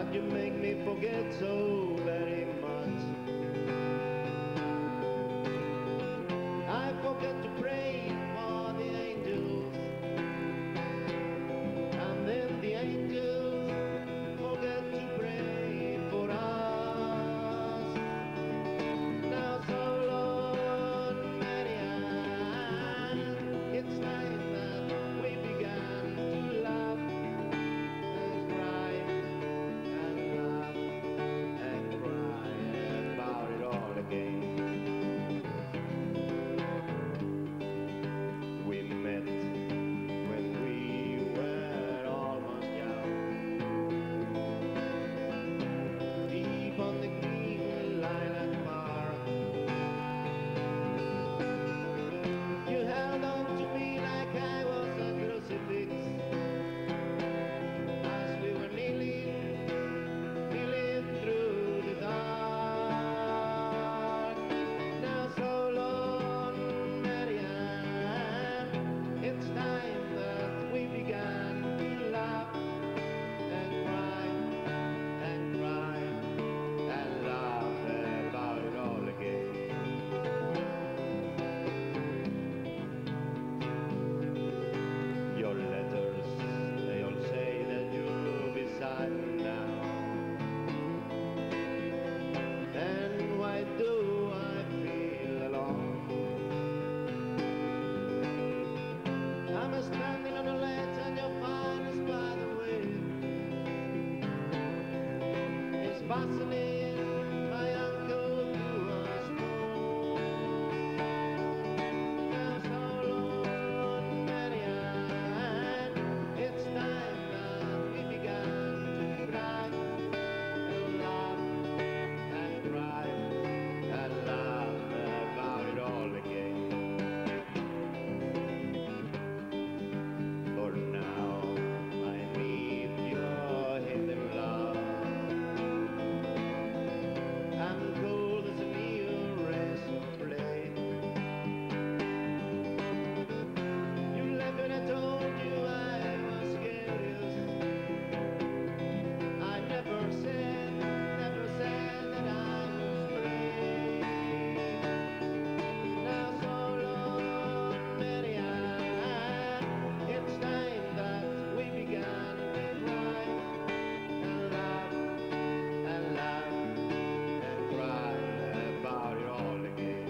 but you make me forget so very much. I forget to pray for the angels, and then the angels forget to pray for us. Now so long, Marianne, it's time that we began to laugh and cry and laugh and cry about it all again. We met when we were almost young, deep on the green lilac park. You held on to me like I was a crucifix, as we were kneeling through the dark. Now so long, Marianne, it's time that we began to laugh and cry and cry and laugh about it all again. Your letters, they all say that you'll be sad now. And why do I feel alone? I'm standing on a ledge and your finest by the way is fastening my ankle to a stone. Now so long, Marianne, it's time that we began to cry and laugh and cry and laugh about it all again. For now I need your hidden love. I'm cold as a new razor blade. You left when I told you I was curious. I never said that I was brave. Now so long, Marianne, it's time that we began to cry and laugh and laugh and cry about it all again.